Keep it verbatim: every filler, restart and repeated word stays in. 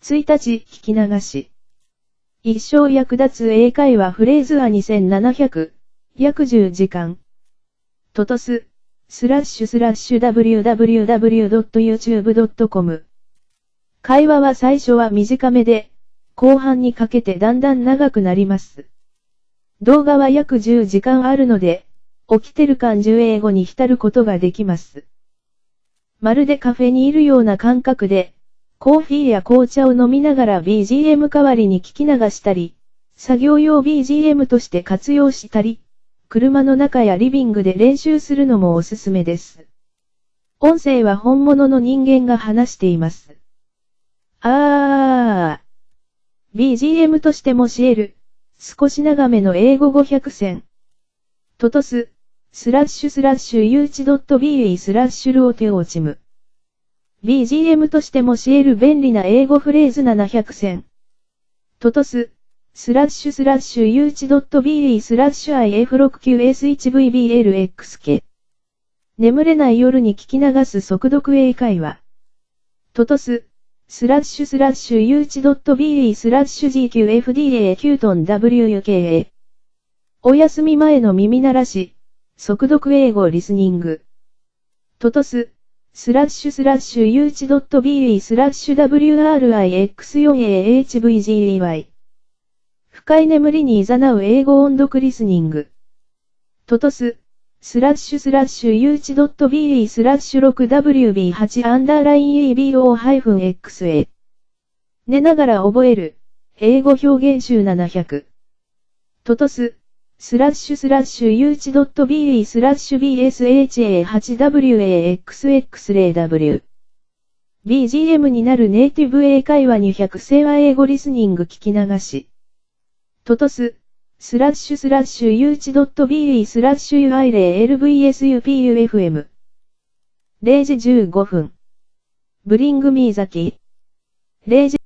ついたち、聞き流し。一生役立つ英会話フレーズはにせんななひゃく、約じゅうじかん。トトス、スラッシュスラッシュ ダブリューダブリューダブリュードットユーチューブドットコム。会話は最初は短めで、後半にかけてだんだん長くなります。動画は約じゅうじかんあるので、起きてる感じ英語に浸ることができます。まるでカフェにいるような感覚で、コーヒーや紅茶を飲みながら ビージーエム 代わりに聞き流したり、作業用 ビージーエム として活用したり、車の中やリビングで練習するのもおすすめです。音声は本物の人間が話しています。あー。ビージーエム としても教える。少し長めの英語ごひゃくせん。トトス、スラッシュスラッシュユーチドットビースラッシュルオテオチム。ビージーエム としても教える便利な英語フレーズななひゃくせん。トトス、スラッシュスラッシュユーチドットビースラッシュアイエフろくきゅうエスワンブイビーエルエックスケー。眠れない夜に聞き流す速読英会話。トトス、スラッシュスラッシュユーチドットビースラッシュジーキューエフディーエーキュートン ダブリューユーケーエー。お休み前の耳慣らし、速読英語リスニング。トトス、スラッシュスラッシュユーチドットビースラッシュダブリューアールアイエックスフォーエーエイチブイジーワイ。深い眠りに誘う英語音読リスニング。トトス、スラッシュスラッシュユーチドットビースラッシュろくダブリュービーはちアンダーラインイービーオーエックスエー。寝ながら覚える、英語表現集ななひゃく。トトス、スラッシュスラッシュユーチドットビースラッシュビーエスエイチエーはちダブリューエーエックスエックスゼロダブリュー。ビージーエム になるネイティブ英会話にひゃく声話英語リスニング聞き流し。トトス、スラッシュスラッシュユーチドットビースラッシュユーアイゼロエルブイエスユーピーユーエフエム。れいじじゅうごふん。ブリングミーザキ。れいじ